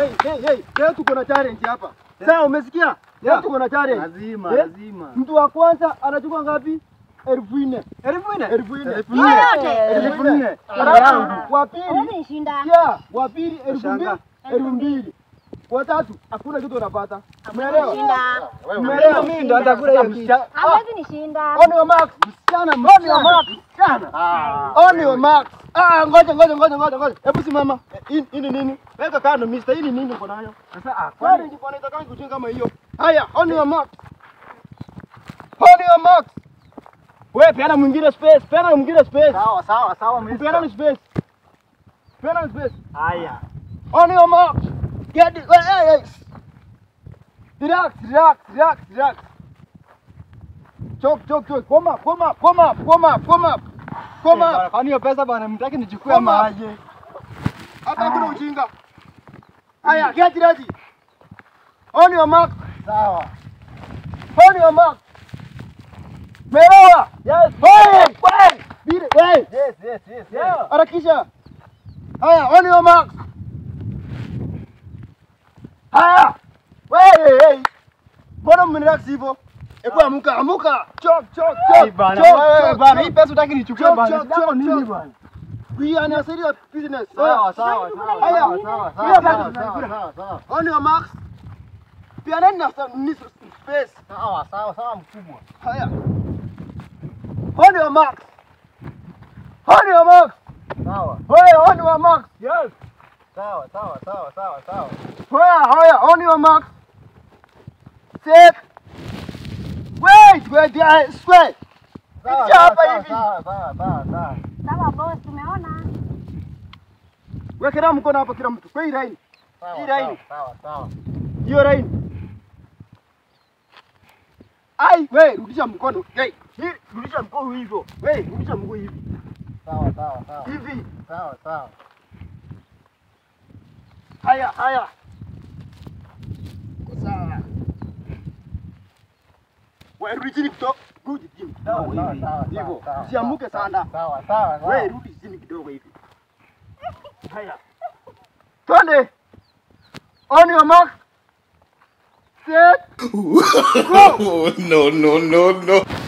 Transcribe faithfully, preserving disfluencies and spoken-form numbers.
hey, hey, hey. Leo tuko na challenge hapa. Sawa, umesikia? Leo tuko na challenge. Lazima, lazima. Mtu wa kwanza anachukua ngapi? elfu nne. elfu nne? elfu nne. elfu nne. elfu nne. Wa pili nishinda. Yeah, wa pili elfu mbili. elfu mbili. Kwa tatu hakuna kitu unapata. Umeelewa? Umeelewa? Mimi ndo nitakula hiyo msichana. Hawezi nishinda. On your mark. Msichana, on your mark. Msichana. On your mark. Ah, ngoja ngoja ngoja ngoja ngoja. Hebu simama. Hii ni nini? Weka kando mister, hii ni nini uko nayo? Sasa ah, kwani ndio kwa nini kama kujenga kama hiyo? Haya, on your mark. On your mark. Wewe peana mwingine space, peana mwingine space. Sawa, sawa, sawa mister. Peana space. Peana space. Haya. On your mark. Get it. Hey, hey. Relax, relax, relax, relax. Chok, chok, chok. Come up, come up, come up, come up, come up. Come up. Kwani hiyo pesa bwana mtaki nichukue maji? Hata kuna ujinga. Haya, get ready. On your mark. Sawa. On your mark. Merewa. Yes. Hey, hey. Bire, hey. Yes, yes, yes. Yeah. Harakisha. Haya, on your mark. Haya. Hey, hey. Mbona mmenirax hivyo? Hebu amuka, amuka. Chok, chok, chok. Bana, wewe bana, hii pesa utaki nichukue bana. Chok, nini bana? We are in a serious business. Sawa, sawa, sawa. Haya, sawa, sawa, sawa, sawa, sawa. on your marks. Pia nani na space. Sawa, sawa, sawa mkubwa. Haya. On your marks. On your marks. Sawa. Haya, on your marks. Yes. Sawa, sawa, sawa, sawa, sawa. Haya, haya, on your marks. Set. Wait, wait, there, square. Sawa, hapa sawa, hivi. sawa, sawa, sawa, sawa. Sawa boss, tumeona. Wekera mkono hapa kila mtu. Kwa hii line. Hii line. Sawa, sawa. Hiyo line. Ai, wewe rudisha mkono. Hey, hii rudisha mkono hivyo. Wewe rudisha mkono hivi. Sawa, sawa, sawa. Hivi. Sawa, sawa. Haya, haya. Kwa sawa. Wewe rudi chini kidogo. Rudi chini kidogo hivi. Hivyo. Usiamuke sana. Sawa, sawa. Wewe rudi chini kidogo hivi. Haya. Twende. On your mark. Set. Go. No, no, no, no.